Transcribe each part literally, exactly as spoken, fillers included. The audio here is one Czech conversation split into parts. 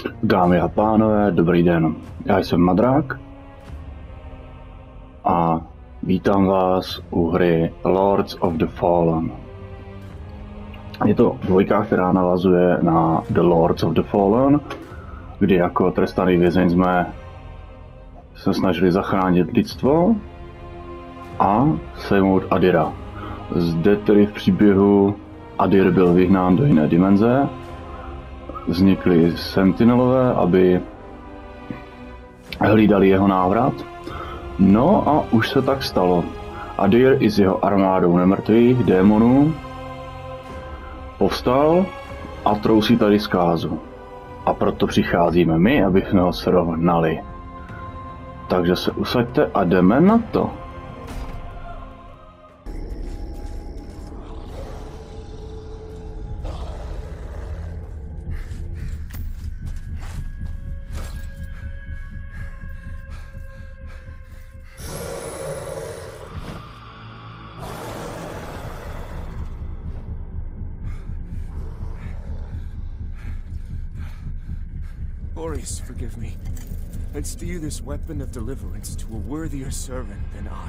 Dámy a pánové, dobrý den. Já jsem Madrák a vítám vás u hry Lords of the Fallen. Je to dvojka, která navazuje na The Lords of the Fallen, kdy jako trestaný vězeň jsme se snažili zachránit lidstvo a sejmout Adira. Zde tedy v příběhu Adir byl vyhnán do jiné dimenze. Vznikli sentinelové, aby hlídali jeho návrat. No a už se tak stalo. Adir i s jeho armádou nemrtvých démonů povstal a trousí tady zkázu. A proto přicházíme my, abychom ho srovnali. Takže se usaďte a jdeme na to. Boris, forgive me. I'd steer this weapon of deliverance to a worthier servant than I.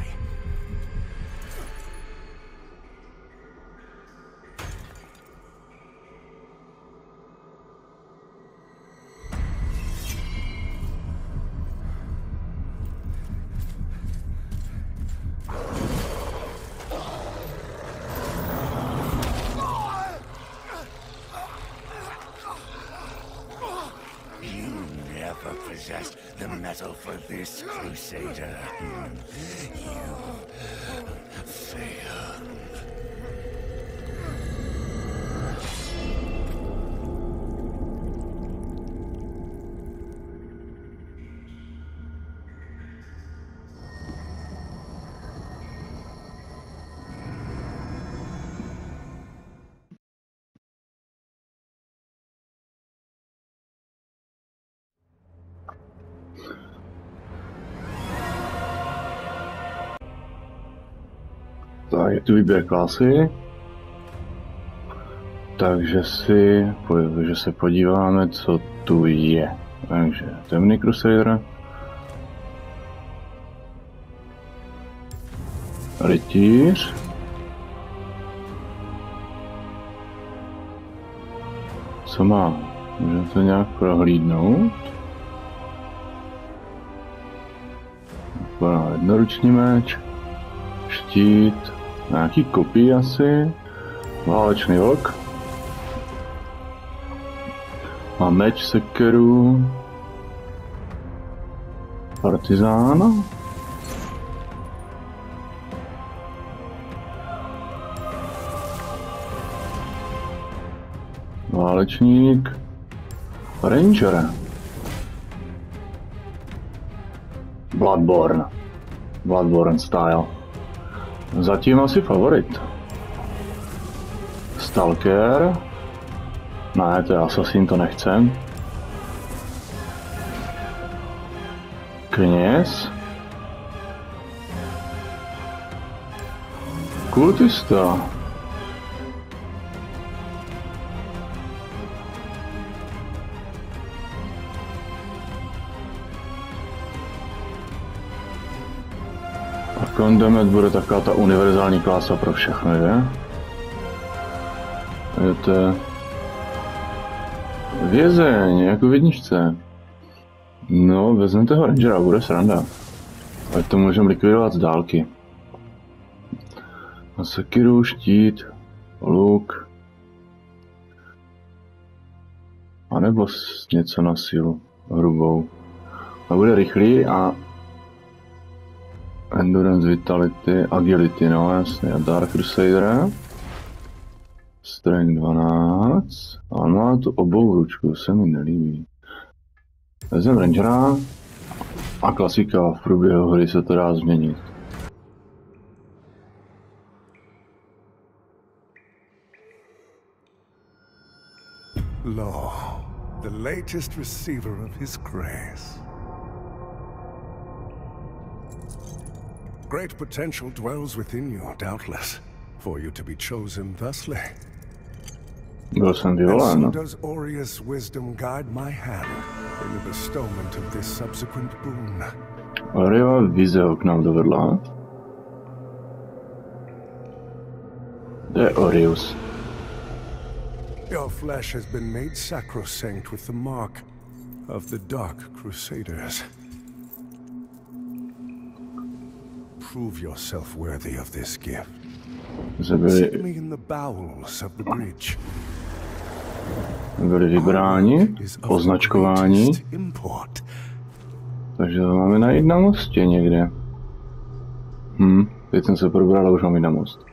Possessed the metal for this, Crusader. You failed. Tak je tu výběr klasy, takže si, že se podíváme, co tu je. Takže temný Crusader, rytíř, co má? Můžeme to nějak prohlídnout. Vypadá jednoruční meč, štít, nějaký kopí asi, válečný vlk, má meč, sekeru, partizán, válečník, ranger, Bloodborne, Bloodborne style. Zatím asi favorit. Stalker. Ne, to je Assassin, to nechcem. Kněz. Kultista. Condemet bude taková ta univerzální klasa pro všechno, že? Je to vězeň, jako v jedničce. No, vezmeme toho rangera, bude sranda. Ať to můžeme likvidovat z dálky. A sekiru, štít, luk. A nebo něco na sílu hrubou. A bude rychlý a Endurance, Vitality, Agility, no jasně, a Dark Crusader. Strength dvanáct. A on má tu obou ručku, se mi nelíbí. Vezem Rangera a klasika, v průběhu hry se to dá změnit. Lo, the latest receiver of his grace. Great potential dwells within you, doubtless, for you to be chosen thusly. Byl jsem And vyvolán. so does Aureus' wisdom guide my hand in the bestowment of this subsequent boon. Aureova vize ho k nám dovedla. To je Aureus. Your flesh has been made sacrosanct with the mark of the Dark Crusaders. Prove yourself worthy of this gift. Byli, Me in the bowels of the bridge. byli vybráni, označkováni, takže to máme najít na mostě někde. Hm, teď jsem se probral a už mám jít na most.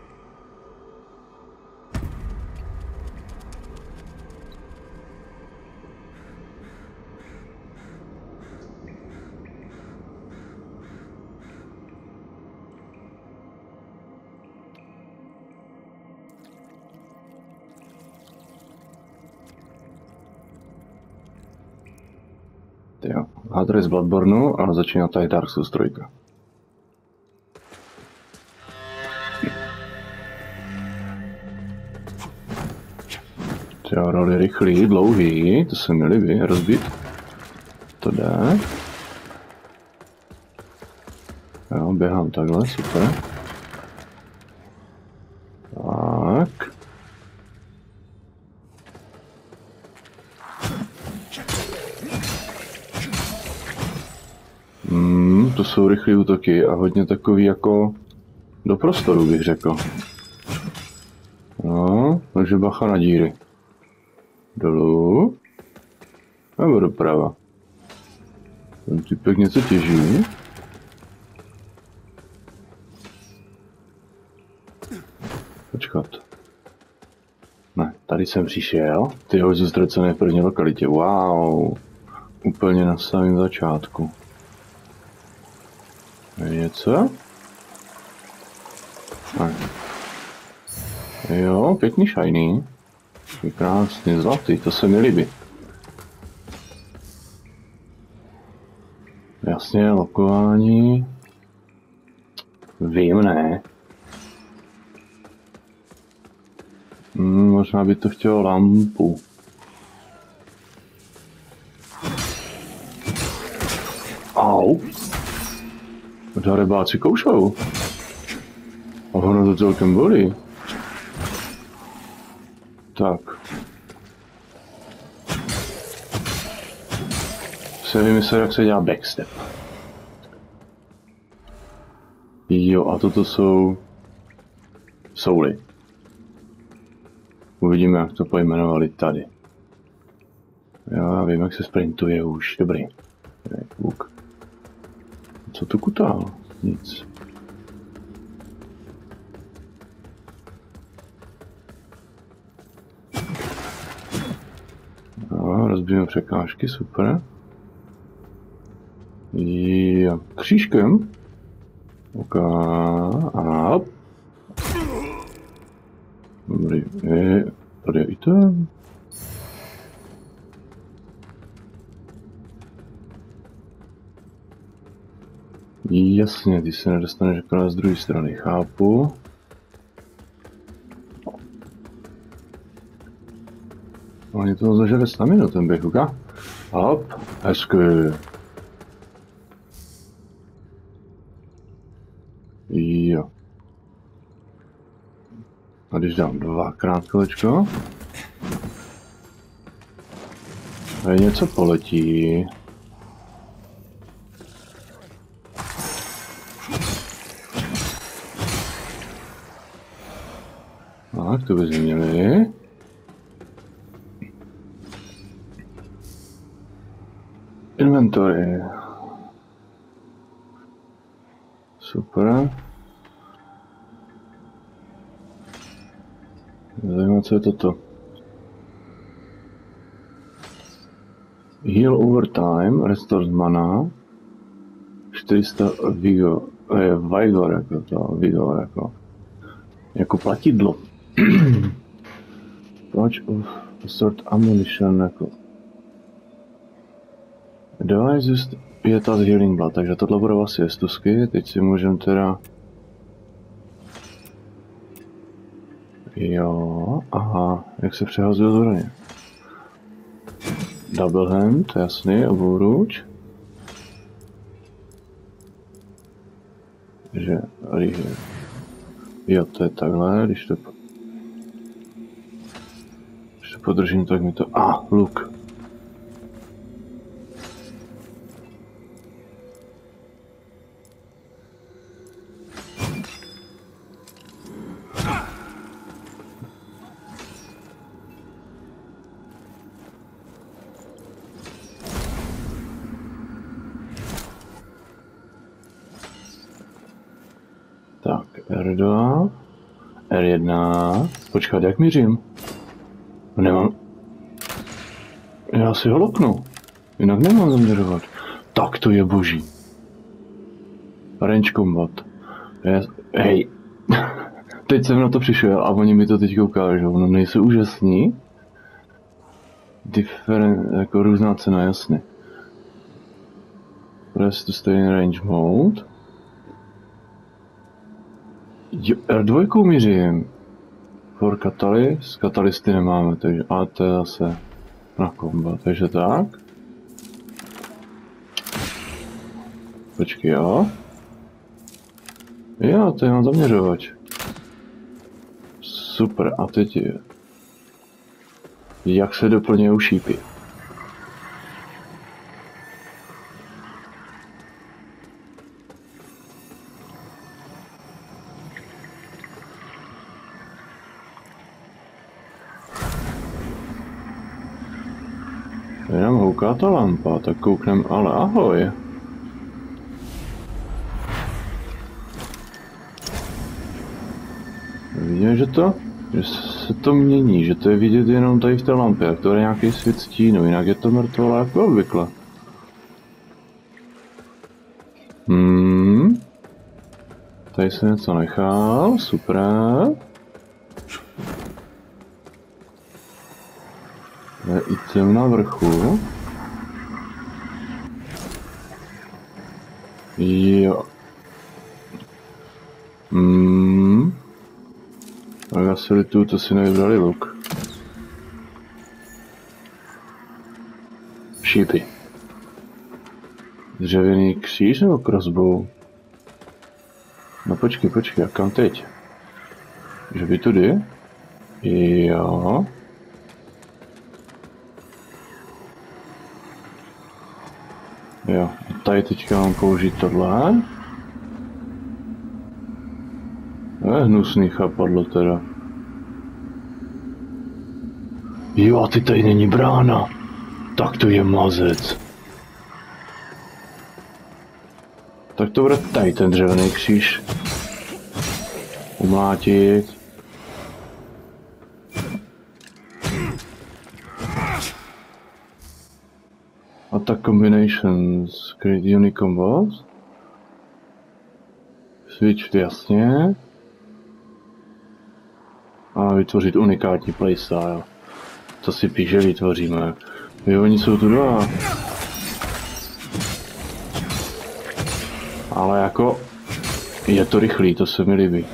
Jo, Hadr je z Bloodbornu, ale začíná tady Dark Souls tři. Jo, roli rychlý, dlouhý, to se mi líbí, rozbít. To jde. Jo, běhám takhle, super. Tak. Hmm, to jsou rychlé útoky a hodně takový jako do prostoru, bych řekl. No, takže bacha na díry. Dolů. Nebo doprava. Ten typek něco těží. Počkat. Ne, tady jsem přišel. Ty hoď ztracené v první lokalitě. Wow. Úplně na samém začátku. Je něco? Ne. Jo, pěkný shiny. Je krásný, zlatý, to se mi líbí. Jasně, lokování. Vím, ne. Hmm, možná by to chtělo lampu. Au. Darebáci koušou. A ono to celkem bolí. Tak. Se vymyslel, jak se dělá backstep. Jo, a toto jsou souly. Uvidíme, jak to pojmenovali tady. Jo, já vím, jak se sprintuje už. Dobrý. Vuk. Co to kutál? Nic. No, rozbijeme překážky, super. Jo, křížkem. Ok, a hop. Dobrý, je, tady je i ten. Jasně, ty se nedostaneš akorát z druhé strany, chápu. Oni toho zažili staminu, ten běh, uká? Hop, hezky. Jo. A když dám dvakrát kolečko, a něco poletí. Tak, to by změnili. Inventory. Super. Zajímavé, co je toto. Heal over time, restores mana. čtyři sta vigor, eh, vigor jako to, vigor jako. Jako platidlo. Pouch of sort ammunition jako. Device just je ta z Healing Blood, takže tohle budou asi jestusky, teď si můžeme teda Jo, aha, jak se přehazuje zbraně. Double hand, jasný, obouruč. Takže, jo, to je takhle, když to, když to podržím, tak mi to, a, ah, luk. Tak, R dva, R jedna, počkat, jak mířím? Nemám... Já si ho loknu, jinak nemám zaměřovat. Tak to je boží. Range combat. Je... Hej, teď jsem na to přišel a oni mi to teď ukážou, no nejsou úžasní? Different, jako různá cena, jasně. Press to stay in range mode. Jo, R dva mířím. For Catalyst, Catalysty nemáme, takže, ale to je zase na komba, takže tak. Počkej, jo. Jo, to je mám zaměřovač. Super, a teď je. Jak se doplňují šípy. Jenom houká ta lampa, tak kouknem, ale ahoj. Vidíme, že to, že se to mění, že to je vidět jenom tady v té lampě, jak to je nějaký svět stínu, jinak je to mrtvolé jako obvykle. Hmm. Tady se něco nechal, super. Je i těm na vrchu. Jo. Hmm. Tak asi litu, to si nevybrali luk. Šípy. Dřevěný kříž nebo crossbow? No počkej, počkej, a kam teď? Že by tudy? Jo. Jo, tady teďka mám použít tohle. To je hnusný chapadlo teda. Jo, a ty tady není brána. Tak to je mazec. Tak to bude tady ten dřevěný kříž. Umlátit. Attack combinations, create unique combos. Switch, jasně. A vytvořit unikátní playstyle. To si píše, vytvoříme. Jo, oni jsou tu dva. Ale jako je to rychlý, to se mi líbí.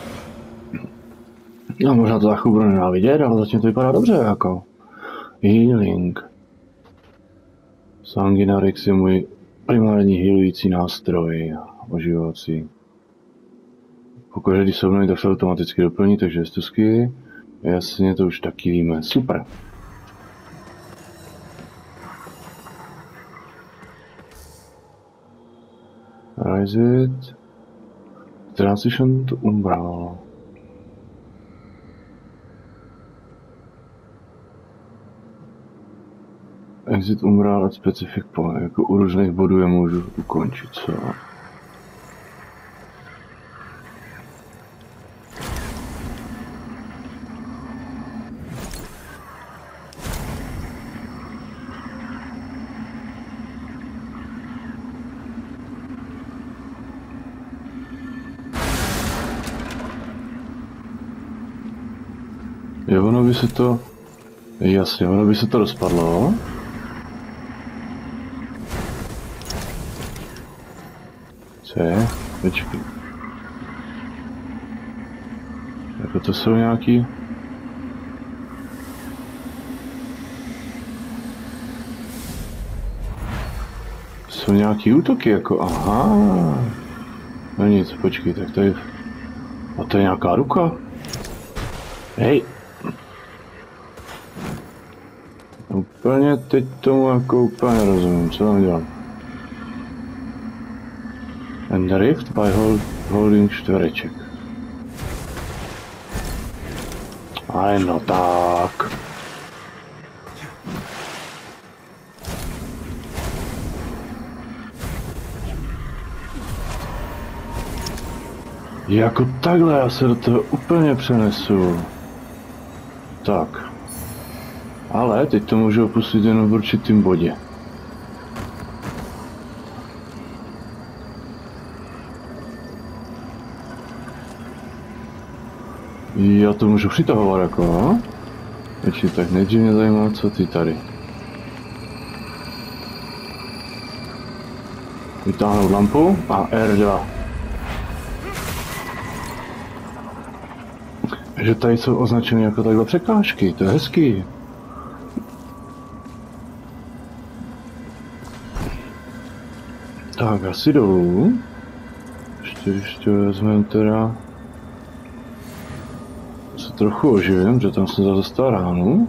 No možná to za chvíli budu nenávidět, ale zatím to vypadá dobře jako. Healing. Sanguinarix je můj primární healující nástroj, oživovací. Pokud když se obnoví, tak se automaticky doplní, takže stusky. Jasně, to už taky víme. Super. Rise it. Transition to Umbral. Exit Umbral at specific point. Jako u různých bodů je můžu ukončit, co? Jo, ono by se to... Jasně, ono by se to rozpadlo. Co je? Počkej. Jako to jsou nějaký jsou nějaký útoky, jako aha. No nic, počkej, tak tady... A to je nějaká ruka? Hej! Úplně teď tomu jako úplně rozumím, co tam dělám. And rift by hold, holding čtvereček. A no tak. Jako takhle já se do toho úplně přenesu. Tak. Ale teď to můžu opustit jenom v určitém bodě. Já to můžu přitahovat jako, no? Ještě tak nejdřív mě zajímá, co ty tady. Vytáhnout lampu a R dva. Že tady jsou označeny jako takhle překážky, to je hezký. Tak, asi dolů. Ještě, ještě vezmeme teda... Se trochu oživím, že tam jsem zase dostal ránu.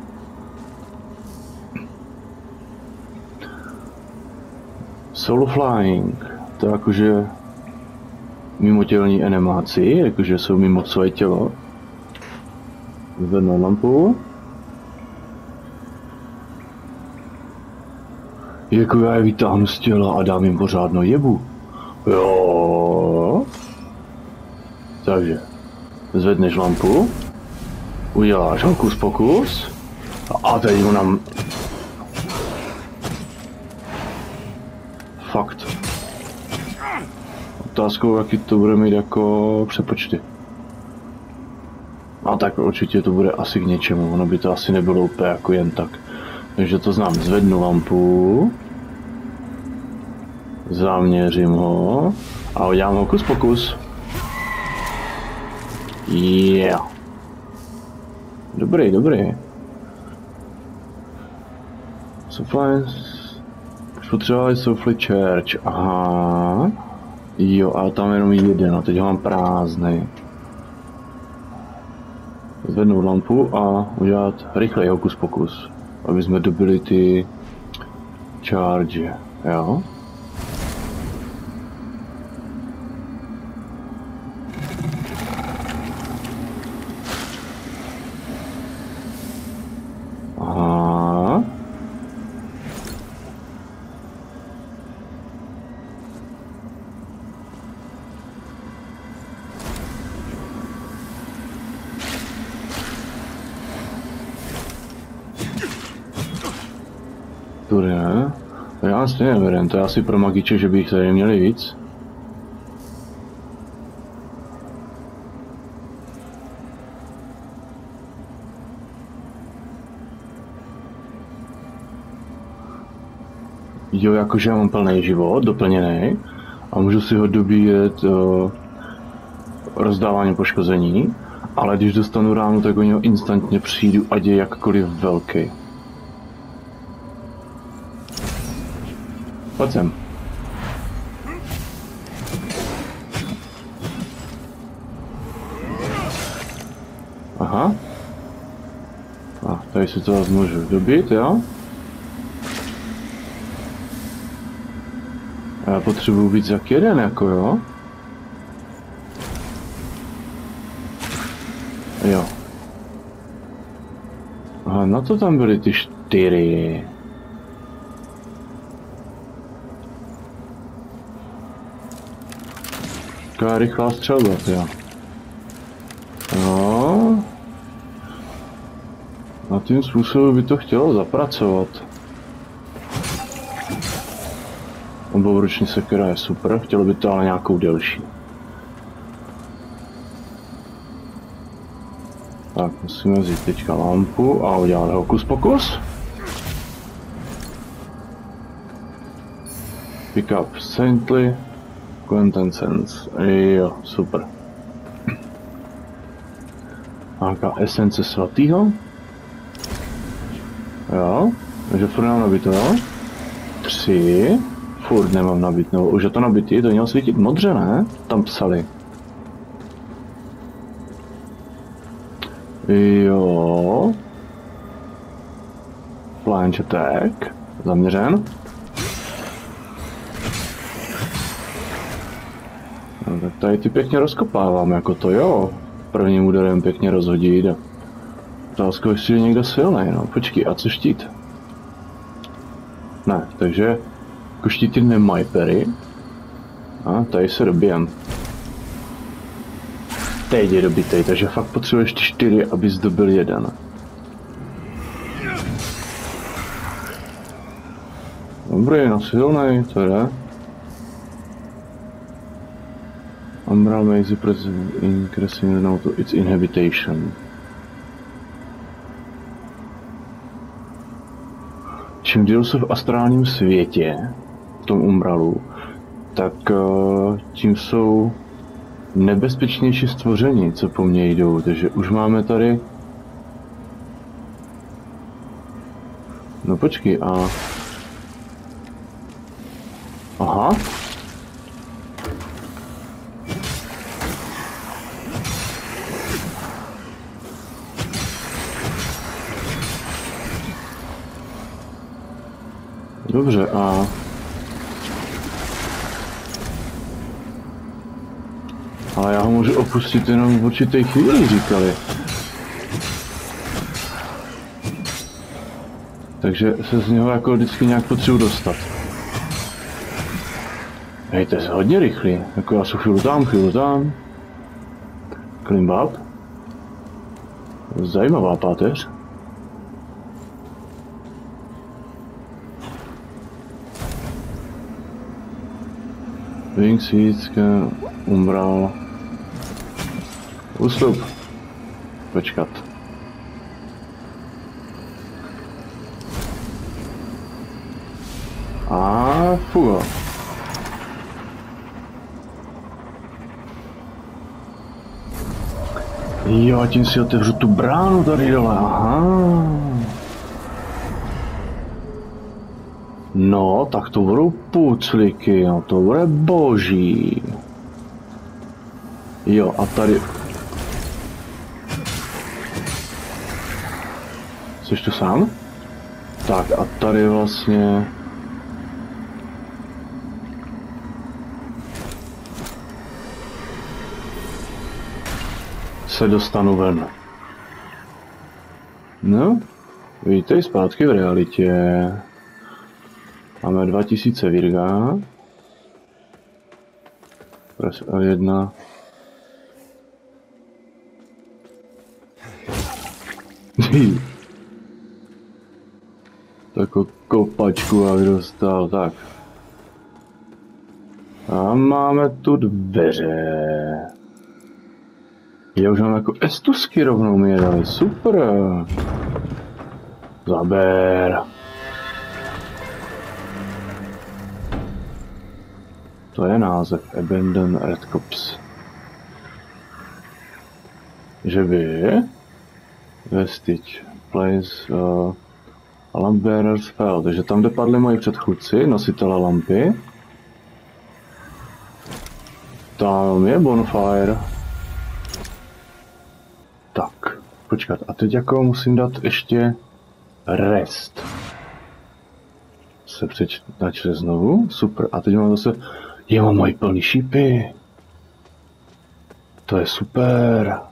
Solo flying, to je jakože mimotělní animáci, jakože jsou mimo své tělo. Zvednu lampu. Jako já je vytáhnu z těla a dám jim pořádnou jebu. Jo. Takže zvedneš lampu, uděláš hokus pokus a teď mu nám... Fakt. Otázkou, jaký to bude mít jako přepočty. A tak určitě to bude asi k něčemu, ono by to asi nebylo úplně jako jen tak. Takže to znám, zvednu lampu, zaměřím ho a udělám hokus pokus. Yeah. Dobrý, dobrý. Supplies. Potřebovali Soulfly Church, aha. Jo, ale tam jenom jeden, a teď ho mám prázdnej. Zvednout lampu a udělat rychlej hokus pokus, aby jsme dobili ty charge, jo? Aha. Tudy ne? Já stejně nevěřím, to je asi pro magiče, že by jich tady měli víc. Jo, jakože já mám plný život, doplněný, a můžu si ho dobíjet uh, rozdáváním poškození, ale když dostanu ránu, tak o něho instantně přijdu, ať je jakkoliv velký. Pojď sem. Aha. A tady si to můžu dobít, jo? A já potřebuji víc jak jeden, jako jo? Jo. Aha, na to tam byly ty čtyři. Taková rychlá střelba, jo. No. Na tím způsobem by to chtělo zapracovat. Obouruční sekera je super, chtělo by to ale nějakou delší. Tak, musíme vzít teďka lampu a udělat hokus pokus. Pick up Saintly. Quintessence, jo, super. Nějaká esence svatýho. Jo, takže furt nám nabito. Tři. furt nemám nabít, nebo už je to nabitý, to mělo svítit modře, ne? Tam psali. Jo. Flange attack. Zaměřen. No, tak tady ty pěkně rozkopávám, jako to jo. Prvním úderem pěkně rozhodit. Otázka, jestli je někdo silný, no. Počkej, a co štít? Ne, takže jako štíty nemají pery. A tady se dobijem. Teď je dobitej, takže fakt potřebuješ čtyři, abys dobil jeden. Dobrý, no silnej, to jde. Umbral makes the present increasing now to its inhabitation. Čím díl jsou v astrálním světě, v tom umbralu, tak uh, tím jsou nebezpečnější stvoření, co po mně jdou, takže už máme tady... No počkej, a... Aha. Dobře, a... Ale já ho můžu opustit jenom v určité chvíli, říkali. Takže se z něho jako vždycky nějak potřebuji dostat. Hej, to je hodně rychlý. Jako já jsem chvíli tam, chvíli tam. Klimbab. Zajímavá páteř. Wing Seeds, umbral. Ústup. Počkat. A fuga. Jo, tím si otevřu tu bránu tady dole, aha. No, tak to budou puclíky, no to bude boží. Jo, a tady... Jsi tu sám? Tak a tady vlastně... se dostanu ven. No, vítej zpátky v realitě. Máme dva tisíce virga. Press L jedna. Takovou kopačku abych dostal, tak. A máme tu dveře. Já už mám jako estusky rovnou mi je dali, super. Zaber. To je název Abandon Red Cops. Že by... Vestige. Place... Uh, Lamp Bearers fell. Takže tam, kde padli moji předchůdci, nositele lampy. Tam je bonfire. Tak, počkat. A teď jako musím dát ještě... Rest. Se přečte znovu. Super. A teď mám zase... Je, mám moji plný šípy. To je super.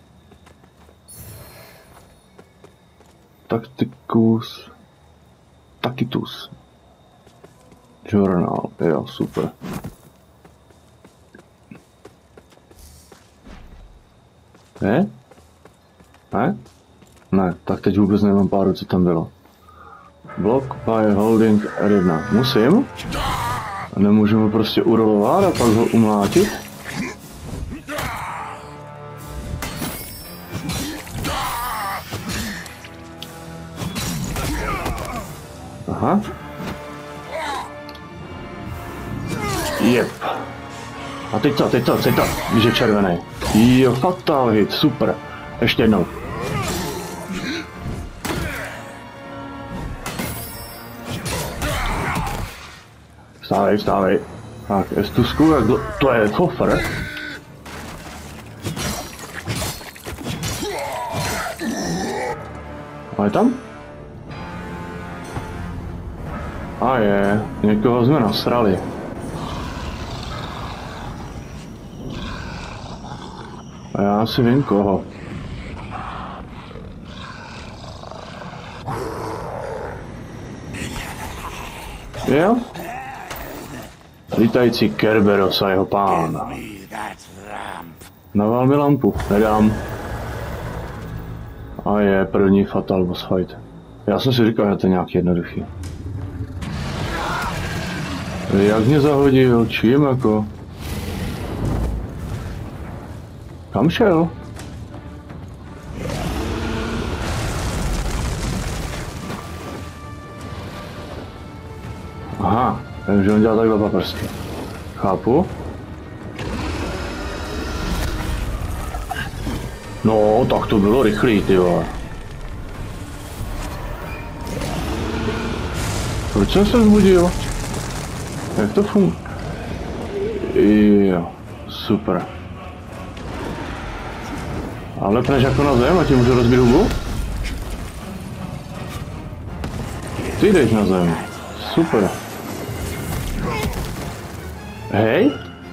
Tacticus. Tacitus. Journal. Jo, super. Ne? Ne? Ne, tak teď vůbec nemám páru, co tam bylo. Block by holding R jedna. Musím? A nemůžu ho prostě urolovat a pak ho umlátit? Aha. Jep. A teď co, teď co, teď to, když je červený. Jo, fatal hit, super. Ještě jednou. Vstávej, vstávej. Tak, Estusku, jak dl... to je kofr. A je tam? A je, někoho jsme nasrali. A já si vím koho. Jo? Lítající Kerberos a jeho pán. Naval mi lampu, nedám. A je první fatal boss fight. Já jsem si říkal, že to je nějaký jednoduchý. Jak mě zahodil, čím jako? Kam šel? Aha, takže on dělá takhle paprsky. Chápu. No, tak to bylo rychlý, ty vole. Proč jsem se vzbudil? Jak to funguje? Jo, super. Ale pneš jako na zem a ti můžu rozbít hubu? Ty jdeš na zem. Super. Hej?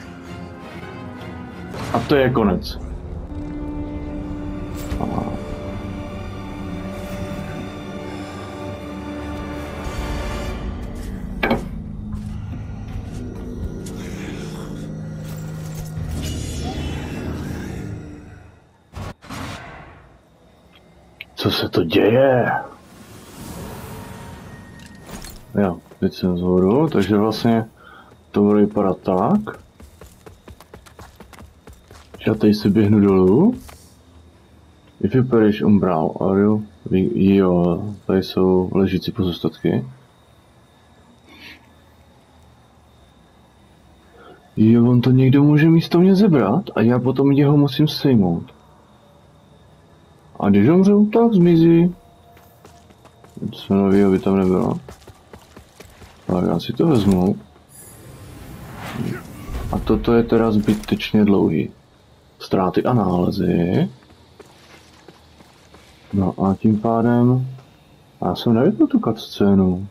A to je konec. Aha. Co se to děje? Jo, teď jsem vzhůru, takže vlastně to bude vypadat tak. Já tady si běhnu dolů. If you perish umbral, are you? Jo, tady jsou ležící pozůstatky. Jo, on to někdo může místo mě zebrat a já potom jeho musím sejmout. A když umřu, tak zmizí. Co novýho by tam nebylo. Tak já si to vezmu. A toto je teda zbytečně dlouhý. Ztráty a nálezy. No a tím pádem... Já jsem nevypnul tu cutscénu.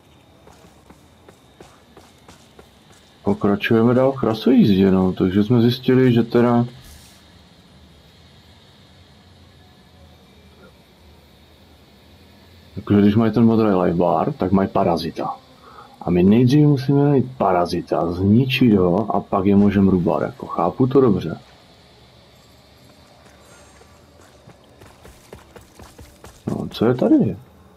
Pokračujeme dál krasojízděnou, takže jsme zjistili, že teda... Takže když mají ten modrý life bar, tak mají parazita. A my nejdřív musíme najít parazita, zničit ho a pak je můžeme rubat, jako chápu to dobře. No, co je tady?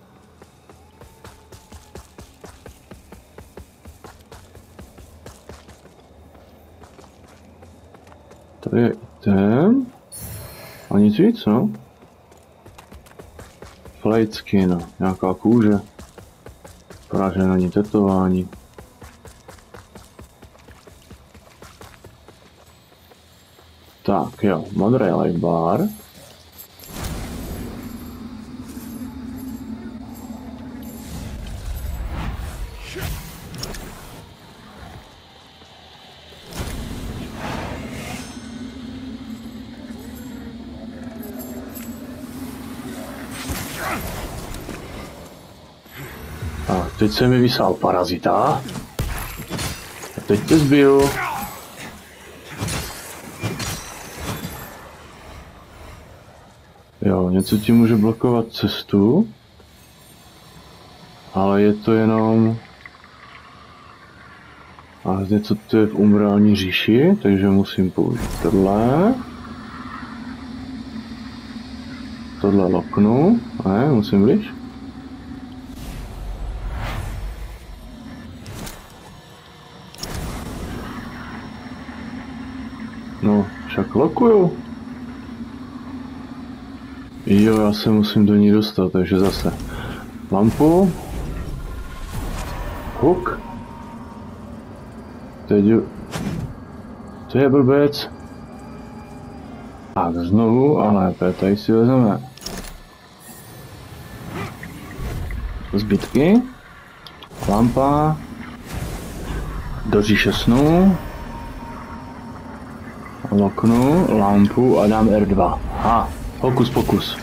Tady je item. A nic víc, no? Plate skin, nějaká kůže. Vypadá, že není tetování. Tak jo, modrý life bar. A teď se mi vysál parazita. A teď tě zbiju. Jo, něco ti může blokovat cestu. Ale je to jenom... A něco to je v umbrální říši, takže musím použít tohle. Tohle loknu. Ne, musím blíž. No, však lokuju. Jo, já se musím do ní dostat, takže zase lampu. Hook. Teď... To je blbec. Tak znovu, a lépe, tady si vezmeme zbytky. Lampa. Do říše snů. Loknu lampu a dám R dva. Ha, hokus pokus.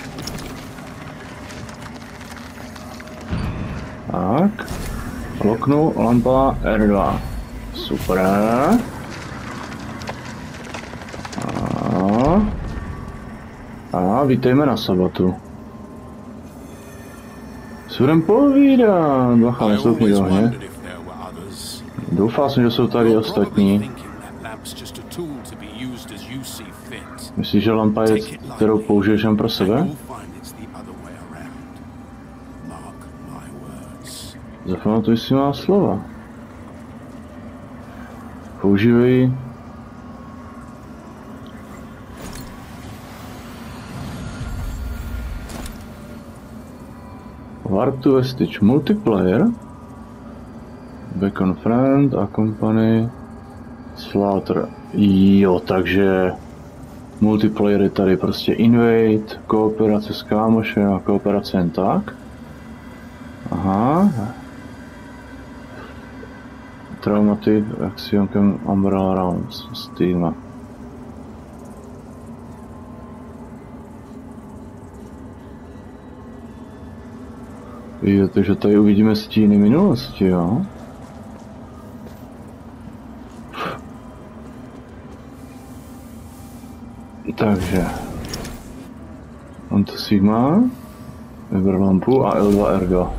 Tak. Loknu lampa R dva. Super. A, a vítejme na sabatu. Sudem povídá. Bacha, nestoupni do ohně. Doufal jsem, že jsou tady ostatní. Myslíš, že lampa je, kterou použiješ jen pro sebe? Zapamatuj si má slova. Používej. Warp to Vestige multiplayer. Beacon friend a company Slaughter. Jo, takže multiplayer je tady prostě invade, kooperace s kámošem a kooperace jen tak. Aha. Traumatic Action Cam Umbrella Rounds s týma. Jo, takže tady uvidíme stíny minulosti, jo? Takže on to Sigma, vyber lampu a L dva R dva.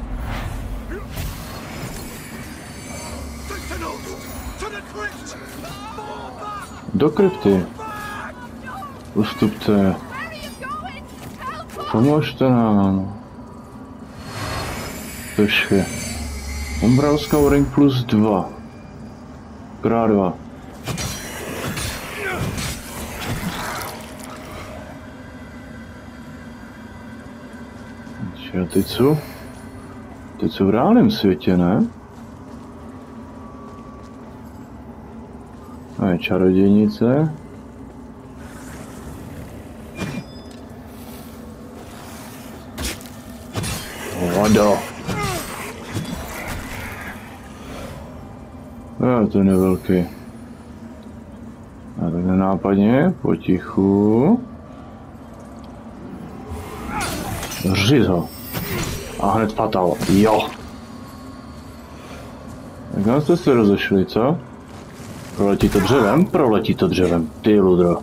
Do krypty. Ustupte. Pomožte nám. Tožky. Umbral Scouring plus dva. Krát dva. A teď co? Teď co v reálném světě, ne? A je čarodějnice. Vodo. No, to je nevelký. A tak nenápadně, potichu. Řiz ho. A hned fatal. Jo. Tak nám jste se rozešli, co? Proletí to dřevem? Proletí to dřevem. Ty ludro.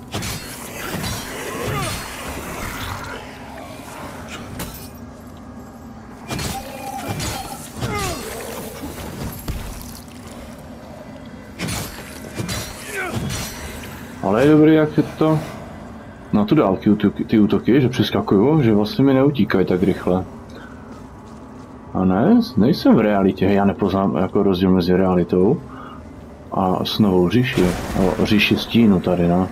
Ale je dobrý, jak je to na tu dálky útoky, ty útoky, že přeskakuju, že vlastně mi neutíkají tak rychle. A ne, nejsem v realitě, já nepoznám jako rozdíl mezi realitou a snovou říši, o říši stínu tady, no.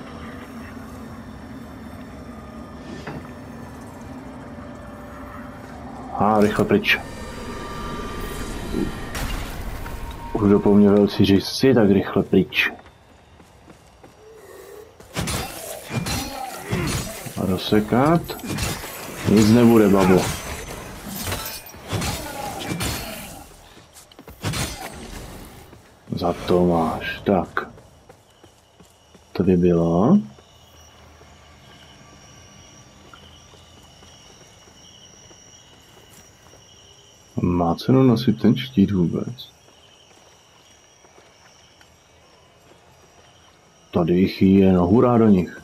A rychle pryč. Už do po mně velcí říci, tak rychle pryč. A rozsekat. Nic nebude, babo. Za to máš. Tak. To by bylo. Má cenu nosit ten štít vůbec? Tady jich je, no hurá do nich.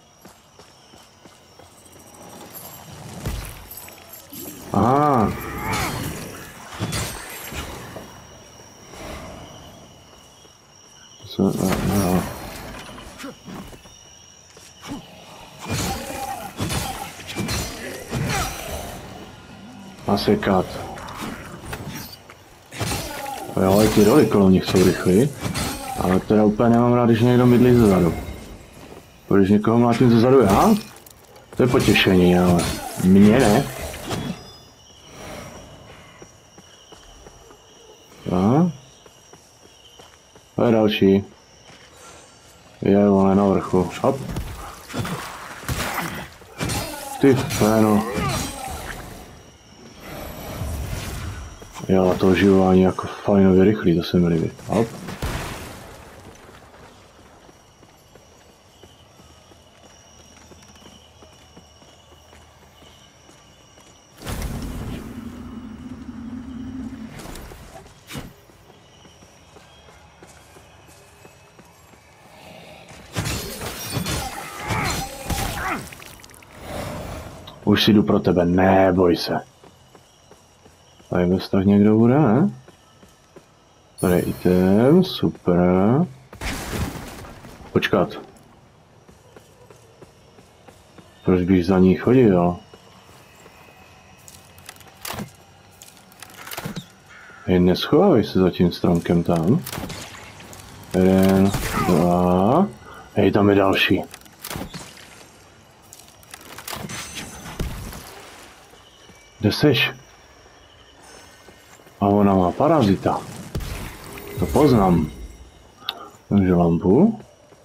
Aha. Co, no, no. Nasekat. Jo, ale ty roly kolem nich jsou rychlí. Ale teda úplně nemám rád, když někdo mydlí zezadu. Když někoho mlátím zezadu já? To je potěšení, ale mě ne. Aha. To je další. Je, on je na vrchu. Hop. Ty féno. Jo, to oživování jako fajnově rychlý, to se mi líbí. Hop. Už si jdu pro tebe, neboj se. Tady bez tak někdo bude, ne? Tady item, super. Počkat. Proč bych za ní chodil? Hej, neschovávej se za tím stromkem tam. Jeden, dva. Hej, tam je další. Kde seš? A ona má parazita. To poznám. Takže lampu.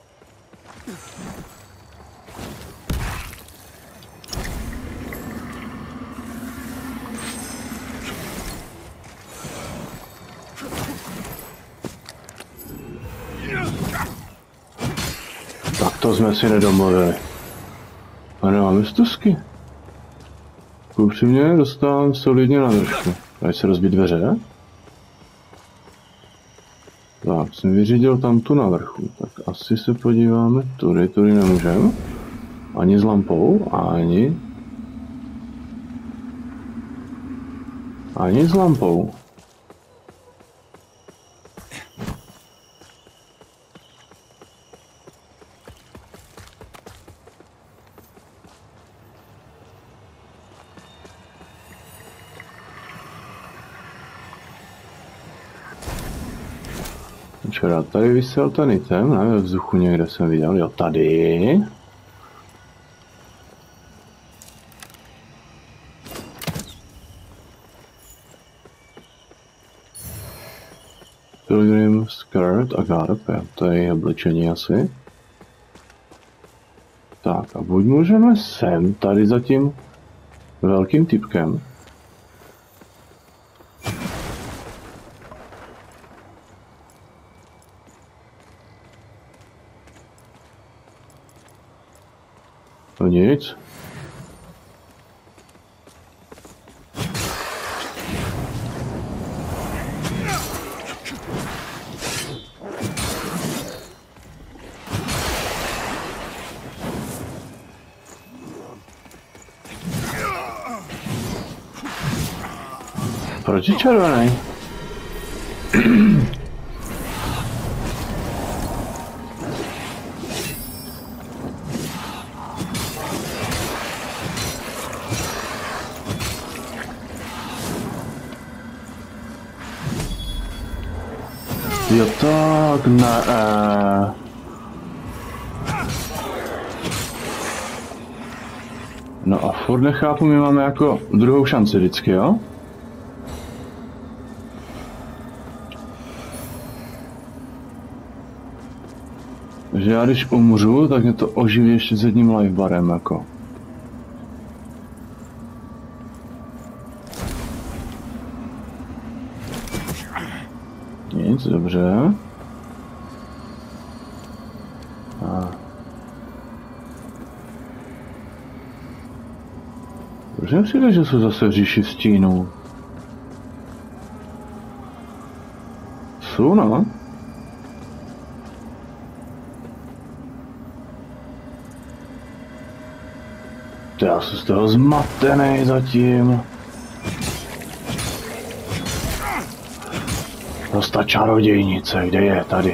Tak to jsme si nedomluvili. A nemáme stusky. Upřímně dostávám solidně na držku. Tady se rozbít dveře. Tak, jsem vyřídil tam tu na vrchu. Tak asi se podíváme tudy, tudy nemůžeme. Ani s lampou, ani... Ani s lampou. Včera tady vysel ten item, ne, ve vzduchu někde jsem viděl, jo, tady. Pilgrim skirt a garb, to je oblečení asi. Tak a buď můžeme sem, tady za tím velkým typkem. To nic. Proč je červený? Jo tak, ne. No a furt nechápu, my máme jako druhou šanci vždycky, jo? Že já když umřu, tak mě to oživí ještě s jedním lifebarem, jako. Nic, dobře. A. Proč mi přijde, že jsou zase v říši stínů? Jsou, no? Já jsem z toho zmatený zatím. Prostě ta čarodějnice, kde je? Tady.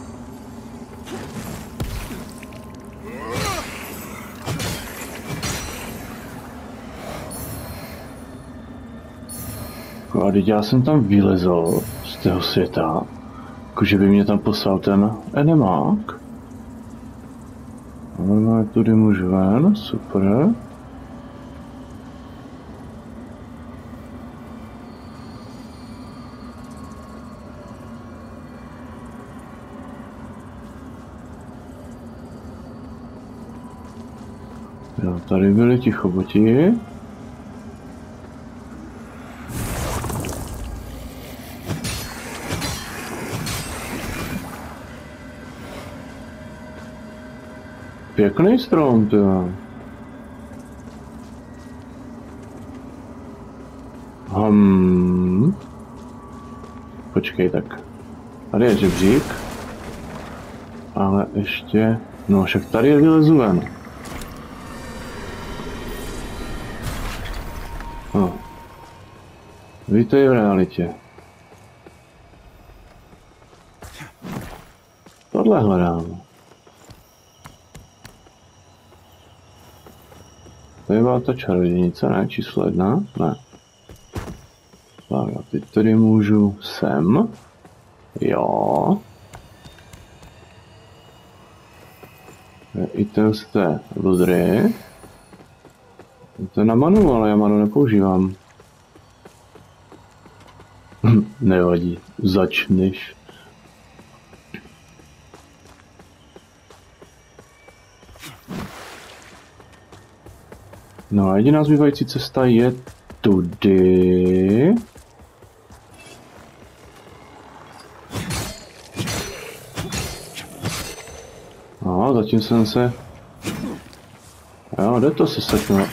A teď já jsem tam vylezl z toho světa, jakože by mě tam poslal ten enemák. A normálně tudy můžu ven, super. Jo, tady byli ti choboti. Pěkný strom, to. Hmm. Počkej, tak. Tady je žebřík. Ale ještě... No, však tady je vylezu ven. Vítej v realitě. Tohle hledám. Tady byla ta čarodějnice, ne? Číslo jedna? Ne. Tak a teď tady můžu sem. Jo. Item z té ludry. To je na manu, ale já manu nepoužívám. Nevadí, začneš. No a jediná zbývající cesta je tudy. No, zatím jsem se... Jo, jde to se seknout.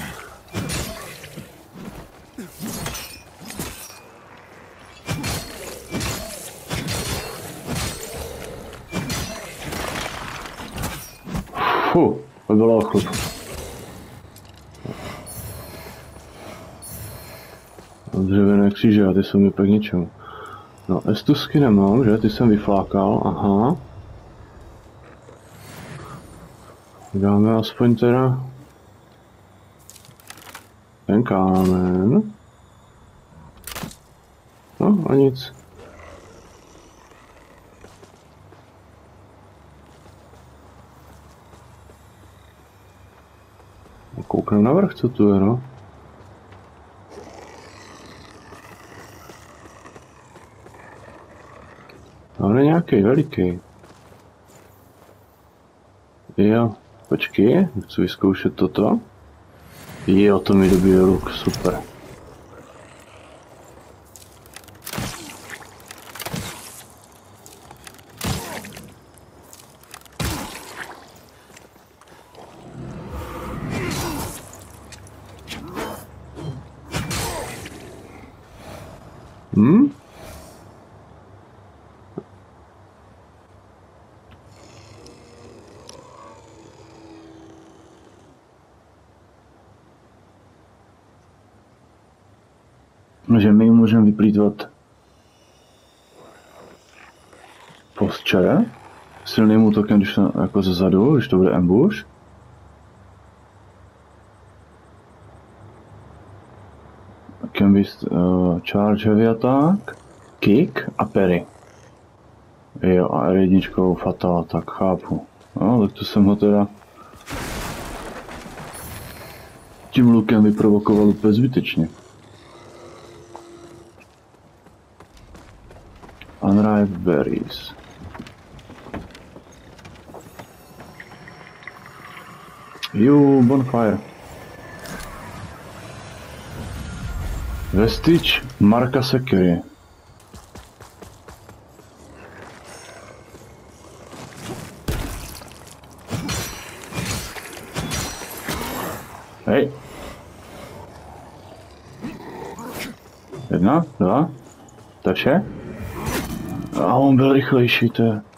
Fuh, to bylo ochlup. Dřevěné kříže, a ty jsou mi pak ničemu. No, estusky nemám, že? Ty jsem vyflákal, aha. Dáme aspoň teda ten kámen. No a nic. Kouknem navrch, co tu je, no. On je nějaký veliký. Jo, počkej, chci vyzkoušet toto. Jo, to mi dobije luk, super. Hm? Že my můžeme vyplýtvat posture silným útokem, když to jako ze zadu, když to bude ambush. Can be uh, charge heavy attack, kick a parry. Jo, a R jedna fatal, tak chápu. No, tak to jsem ho teda tím lukem vyprovokoval úplně zbytečně. Unripe berries. You bonfire. Vestige Marka Secury. Hej. Jedna, dva, to je vše? A on byl rychlejší, to je.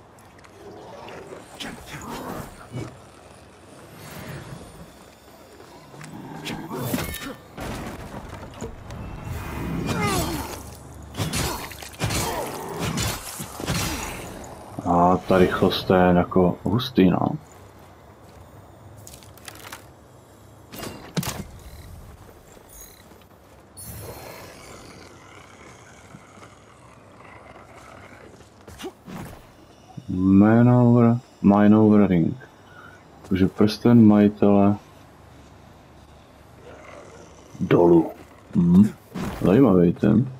A ta rychlost je jako hustý, no. Manover, Minover Ring. Takže prsten majitele dolů. Hmm. Zajímavý ten.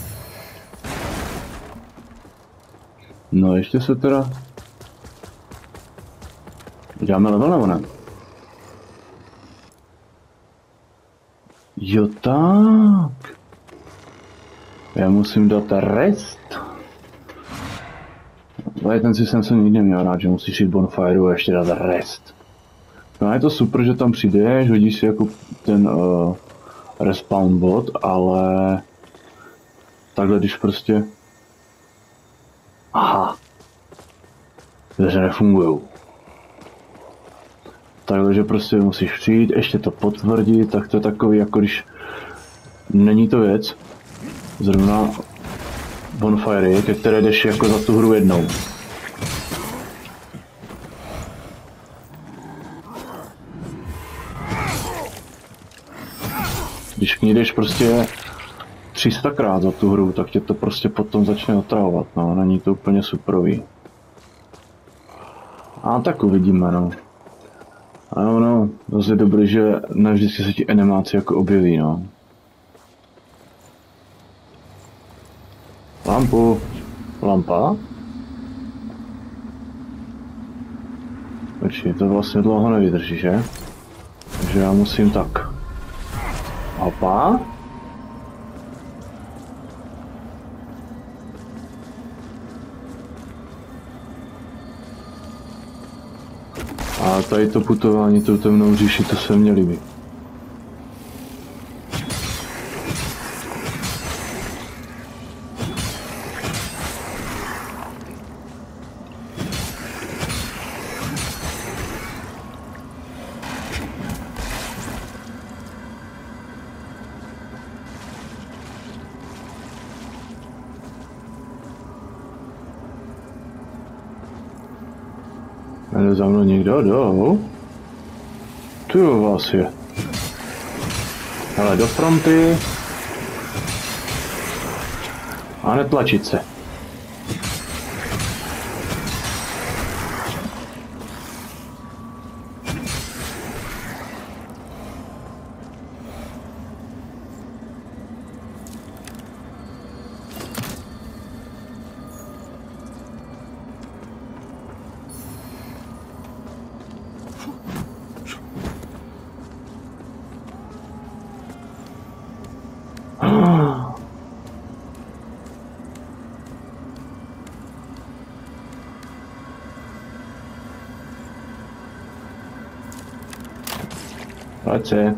No ještě se teda děláme level nebo ne? Jo tak. Já musím dát rest. Ale ten systém jsem nikdy měl rád, že musíš jít bonfireu a ještě dát rest. No a je to super, že tam přijdeš, hodíš si jako ten uh, respawn bot, ale takhle když prostě... Aha. Dveře nefungujou. Takhle, že prostě musíš přijít, ještě to potvrdit, tak to je takový jako když... Není to věc. Zrovna bonfire, ke které jdeš jako za tu hru jednou. Když k ní jdeš prostě tři sta krát za tu hru, tak tě to prostě potom začne otravovat, no, není to úplně superový. A tak uvidíme, no. A ono, zase je dobrý, že ne vždycky se ti animáci jako objeví, no. Lampu. Lampa? Počkej, to vlastně dlouho nevydrží, že? Takže já musím tak. Hopa. A tady to putování tou temnou říši, to se mně líbí. Jde za mnou někdo jdou? Tu jo vás je. Hele, do fronty. A netlačit se. Pojď se.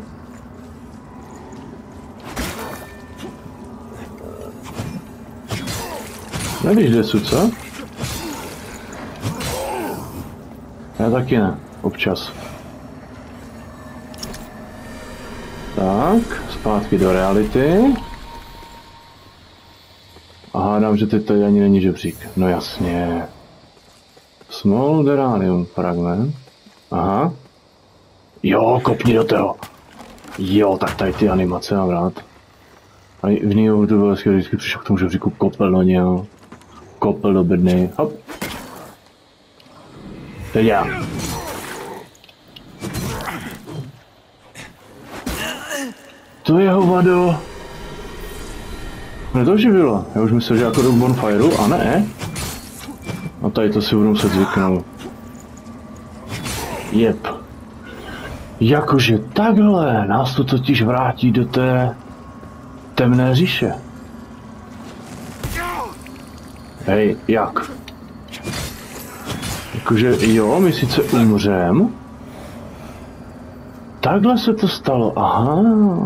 Nevíš, kde jsou, co? Já taky ne, občas. Tak, zpátky do reality. A hádám, že teď tady ani není žebřík. No jasně. Smolderanium fragment. Aha. Jo, kopni do toho. Jo, tak tady ty animace mám rád. A v Niohu to bylo hezky, vždycky přišel k tomu žebříku, kopel na něho. Kopel do bedny. Hop. Teď já. To je hovado. Mě to živilo. Já už myslel, že jako do bonfireu, a ne. A tady to si budu muset zvyknout. Jep. Jakože takhle nás to totiž vrátí do té temné říše. Hej, jak? Jakože jo, my sice umřem. Takhle se to stalo, aha.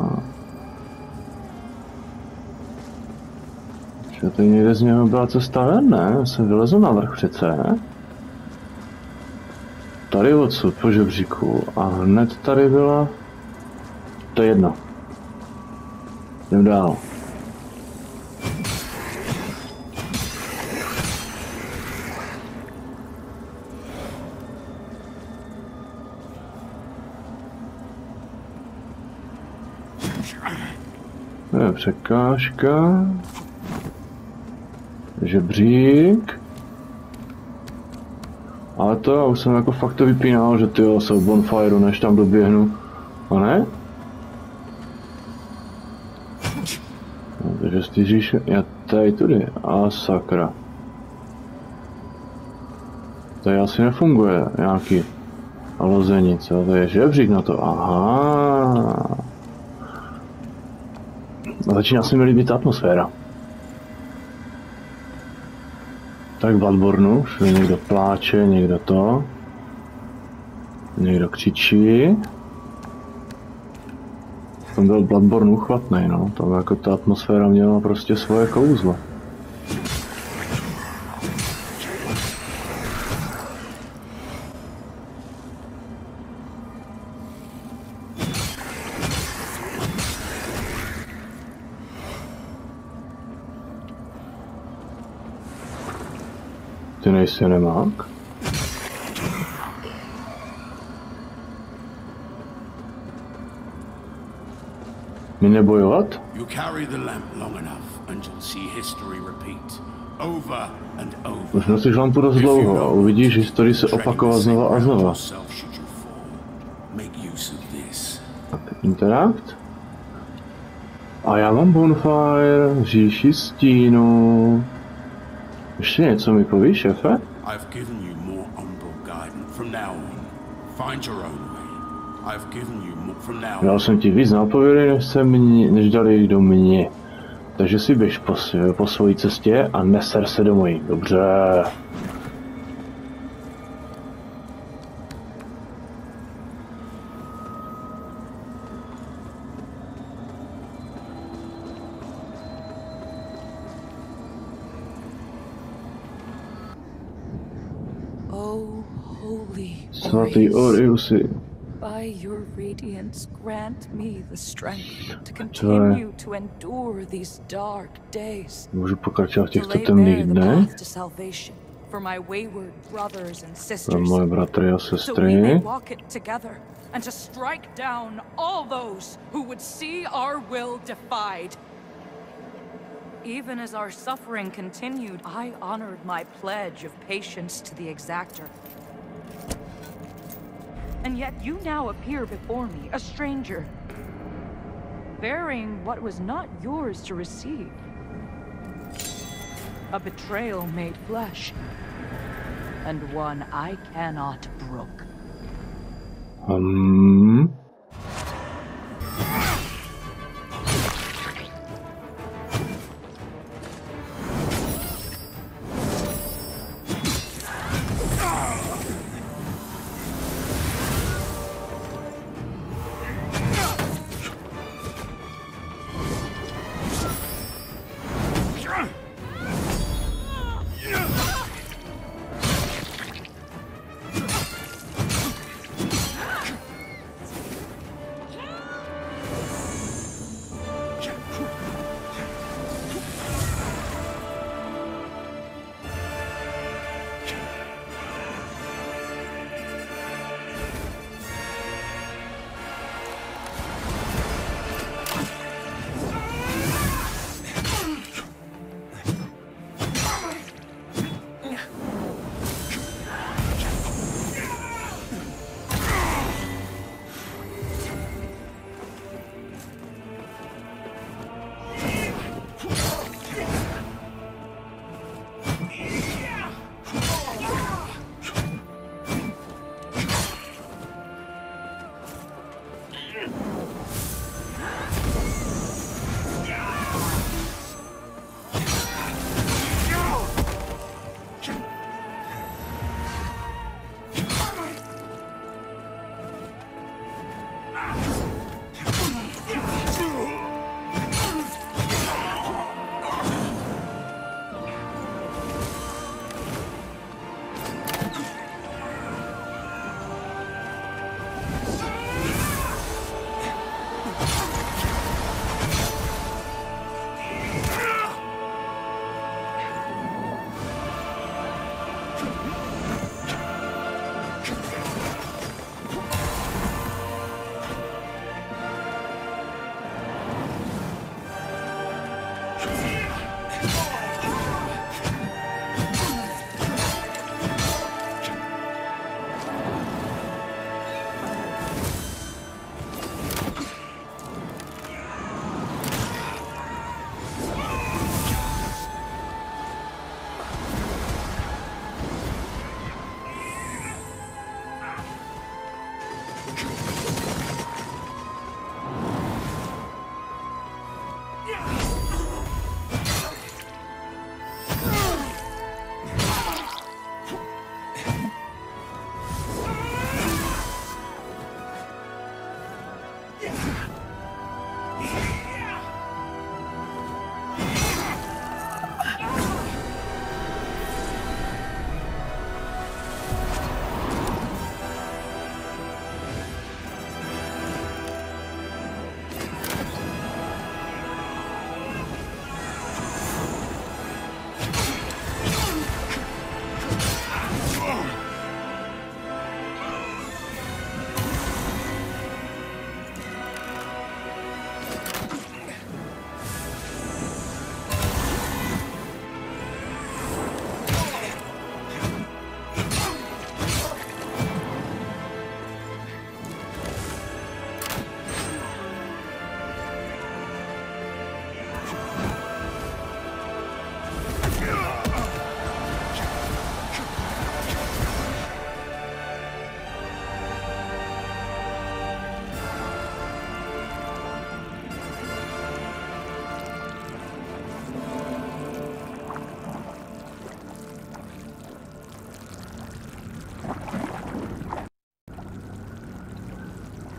Že tady někde z něho byla cesta ven, ne? Já jsem vylezl na vrch přece. Tady odsud po žebříku a hned tady byla... To je jedno. Jdem dál. To je překážka. Žebřík. Ale to já už jsem jako fakt to vypínal, že tyjo, se v bonfireu, než tam doběhnu. A ne? No, takže stýříš, já tady tudy. A sakra. Tady asi nefunguje nějaký lozenice, to je žebřík na to, aha. A začíná se mi líbit ta atmosféra. Tak Bloodborne, že někdo pláče, někdo to. Někdo křičí. Tam byl Bloodborne uchvatný, no. Tam jako ta atmosféra měla prostě svoje kouzlo. Ty nejsi nemák? My nebojovat? You carry the lamp long enough and you'll see history repeat over and over. Už nosíš lampu dost dlouho a uvidíš historii se opakovat znova a znova. Tak, interakt. A já mám bonfire, říši stínu. Ještě něco mi povíš, šefe? I've given you more umbral guidance from now on. Find your own way. I've given you more from now on. Dal jsem ti víc nápovědy, než, se mě, než dali do mě. Takže si běž po, po svojí cestě a neser se do mojí. Dobře. Svatý Oriusi. By your radiance, grant me the strength to continue to endure these dark days. Můžu pokračovat v těchto temných dnech. For my wayward brothers and sisters. Pro moje bratry a sestry. So we may walk it together and to strike down all those who would see our will defied. Even as our suffering continued, I honored my pledge of patience to the exactor. And yet you now appear before me, a stranger, bearing what was not yours to receive. A betrayal made flesh, and one I cannot brook. Um...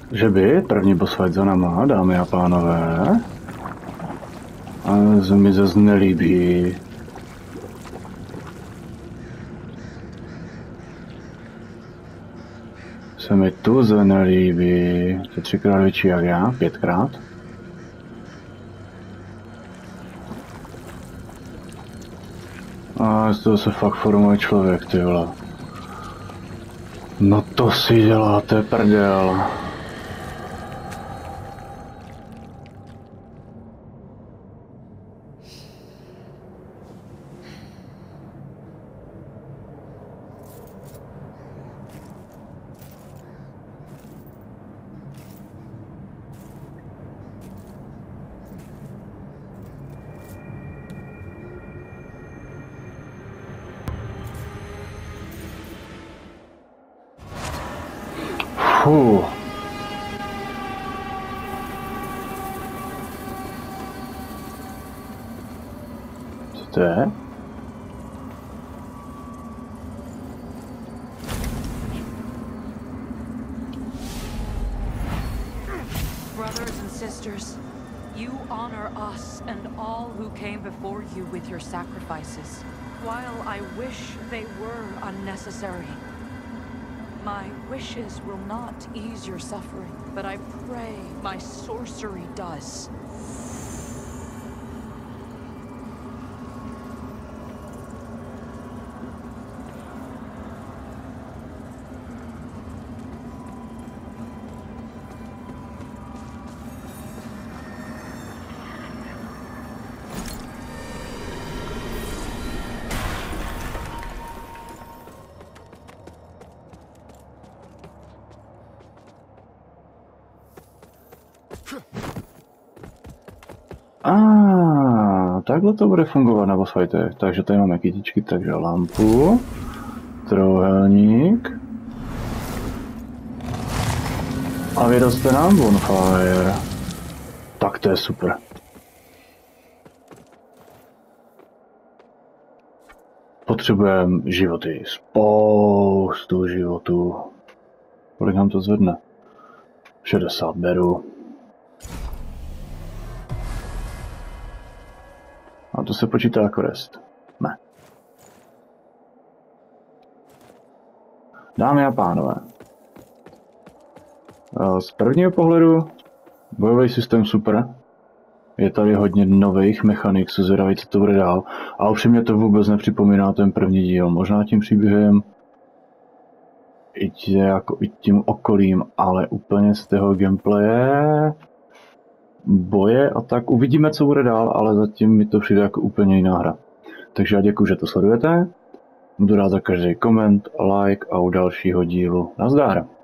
Že by první boss fight za náma, dámy a pánové. A to mi zase nelíbí. Se mi tu ze nelíbí. To je třikrát větší jak já, pětkrát. A z toho se fakt formuje člověk, ty vole. No to si děláte prdel. Fuh. Co to je? Brothers and sisters, you honor us and all who came before you with your sacrifices. While I wish they were unnecessary, my wishes will not ease your suffering, but I pray my sorcery does. A takhle to bude fungovat na boss fightech. Takže tady máme kytičky, takže lampu, trouhelník. A vyroste nám bonfire. Tak to je super. Potřebujeme životy. Spoustu životů. Kolik nám to zvedne? šedesát beru. A to se počítá jako rest. Ne. Dámy a pánové. Z prvního pohledu bojový systém super. Je tady hodně nových mechanik, co zvědaví, co to bude dál. A upřímně to vůbec nepřipomíná ten první díl. Možná tím příběhem i, tě, jako, i tím okolím, ale úplně z toho gameplaye, boje a tak uvidíme, co bude dál, ale zatím mi to přijde jako úplně jiná hra. Takže já děkuji, že to sledujete. Budu rád za každý koment, like a u dalšího dílu. Nazdar!